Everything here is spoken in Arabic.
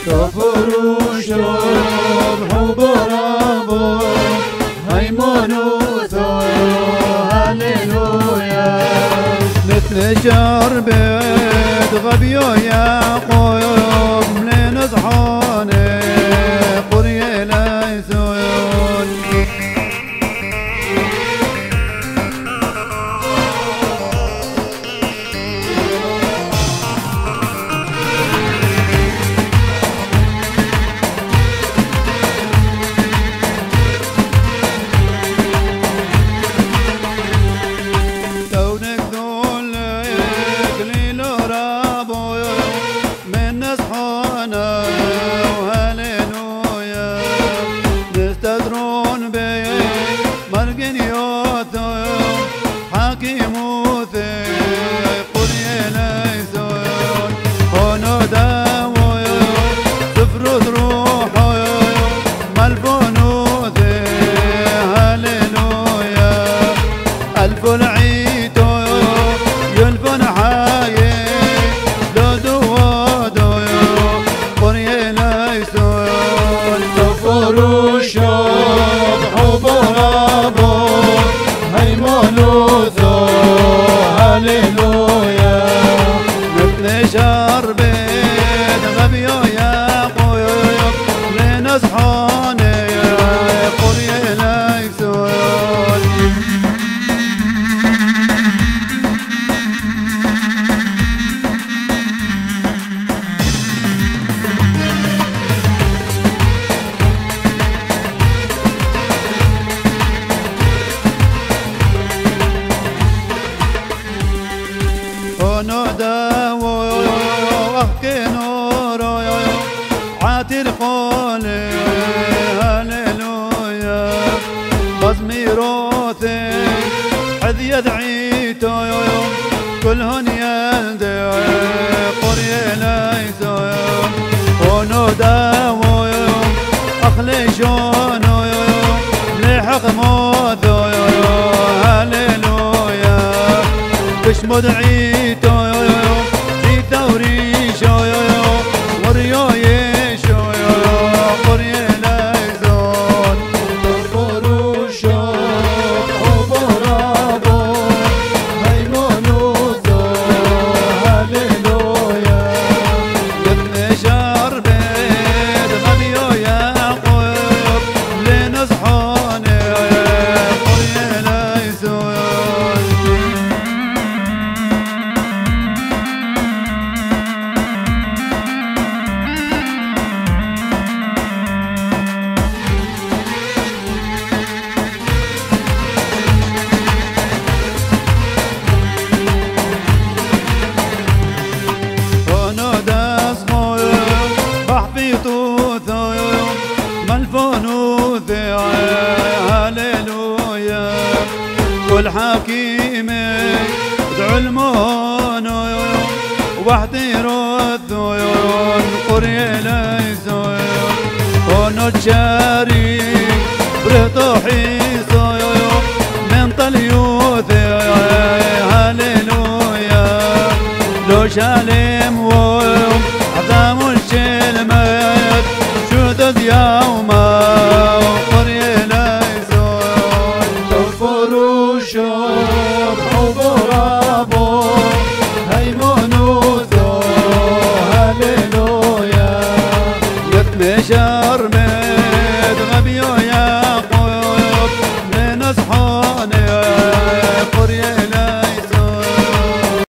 تفروش بحبرابو هيمونوث هاليلويا نتنجر بيت غبيو يعقوب لنصحوني قرية ليسون هاليلويا نتنشر بيت غبيو يعقوب لنصحوني قرية ليسون قولي هاليلويا مزميروتي حذي دعيتو كلهن يلدي قرية ليسو ونوداو أخليشونو لحق موثو هاليلويا كش مدعيتو في توريشو وريو هاليلويا كل حكيمي ادعو المون وحدي رثويون قرية ليسون ونجاري برطوحي صيون من طليوثي هاليلويا لو شالي